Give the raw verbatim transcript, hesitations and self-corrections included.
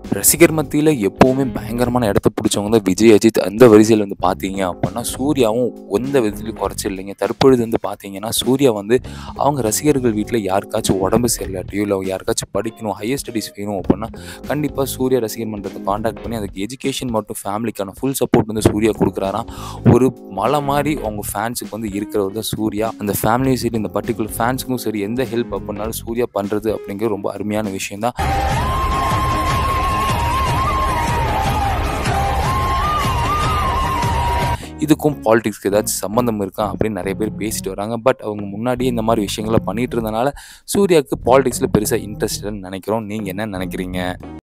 ரசிகர் மத்தியில் எப்போவுமே பயங்கரமான இடத்த பிடிச்சவங்க தான் விஜய், அஜித். அந்த வரிசையில் வந்து பார்த்தீங்க அப்படின்னா சூர்யாவும் எந்த விதத்துலையும் குறைச்சி இல்லைங்க. தற்பொழுது வந்து பார்த்தீங்கன்னா சூர்யா வந்து அவங்க ரசிகர்கள் வீட்டில் யாருக்காச்சும் உடம்பு சரியில்லாட்டியோ இல்லை யாருக்காச்சும் படிக்கணும், ஹையர் ஸ்டடீஸ் வேணும் அப்படின்னா கண்டிப்பாக சூர்யா ரசிகர் மன்றத்தை காண்டாக்ட் பண்ணி அதுக்கு எஜுகேஷன் மட்டும் ஃபேமிலிக்கான ஃபுல் சப்போர்ட் வந்து சூர்யா கொடுக்குறாராம். ஒரு மலை மாதிரி அவங்க ஃபேன்ஸுக்கு வந்து இருக்கிறவர் தான் சூர்யா. அந்த ஃபேமிலியும் சரி, இந்த பர்டிகுலர் ஃபேன்ஸுக்கும் சரி, எந்த ஹெல்ப் அப்படின்னாலும் சூர்யா பண்ணுறது அப்படிங்கிறது ரொம்ப அருமையான விஷயம் தான். இதுக்கும் பாலிடிக்ஸ்க்கு ஏதாச்சும் சம்மந்தம் இருக்கா அப்படின்னு நிறைய பேர் பேசிட்டு வராங்க. பட் அவங்க முன்னாடியே இந்த மாதிரி விஷயங்களை பண்ணிட்டு இருந்தனால சூர்யாவுக்கு பாலிடிக்ஸில் பெருசாக இன்ட்ரெஸ்ட் இல்லைன்னு நினைக்கிறோம். நீங்கள் என்ன நினைக்கிறீங்க?